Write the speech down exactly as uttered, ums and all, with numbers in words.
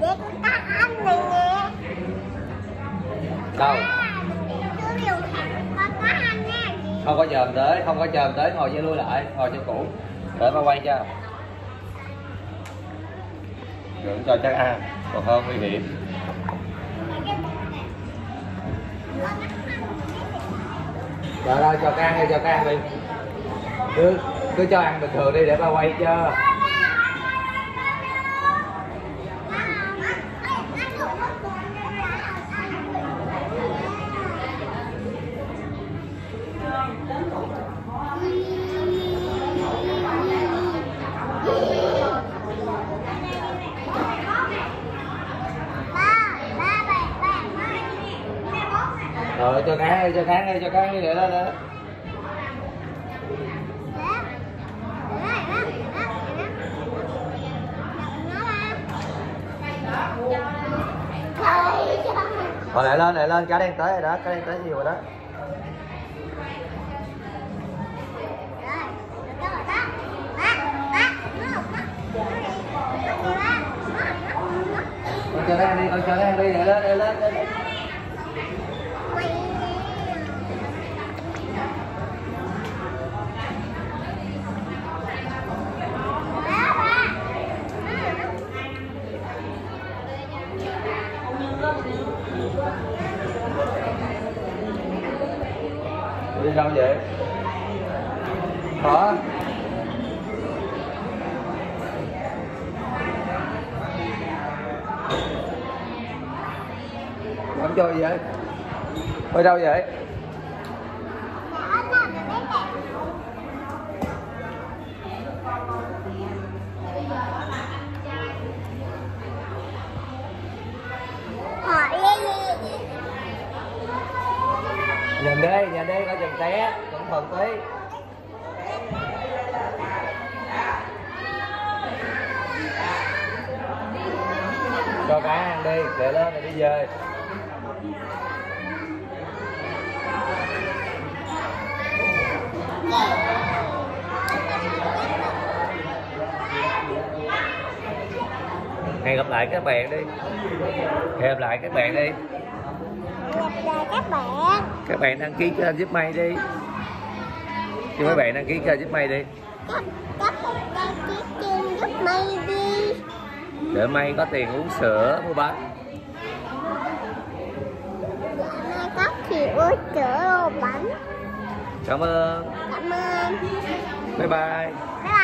các anh này nè. Đâu? Không Không có chờ tới, không có chờ tới, ngồi với lui lại, ngồi cho cũ. Để ba quay cho. Đừng cho chắc ăn, còn hơn nguy hiểm. Rồi rồi, cho can đi, cho can đi. Cứ, cứ cho ăn bình thường đi để ba quay cho. Rồi cho cá đi, cho cá đi, cho cá đi để đó đó. Rồi lại lên, lại lên, cá đen tới rồi đó, cá đen tới nhiều rồi đó. Con cho nó đi, con cho nó đi, để lên, để lên, để lên. Đi đâu vậy? Hả? Không cho gì vậy? Ở đâu vậy? Nhìn đi, nhìn đi, coi chừng té, cẩn thận tí. Cho cá ăn đi, để lên rồi đi về. Hẹn gặp lại các bạn đi. Hẹn gặp lại các bạn đi. Gặp lại các bạn. Các bạn đăng ký kênh giúp May đi. Cho mấy bạn đăng ký kênh giúp May đi. Các, các bạn đăng ký kênh giúp May đi. Để May có tiền uống sữa, mua bánh. May có tiền uống sữa, mua bánh. Cảm ơn. Cảm ơn. Bye bye. Bye bye.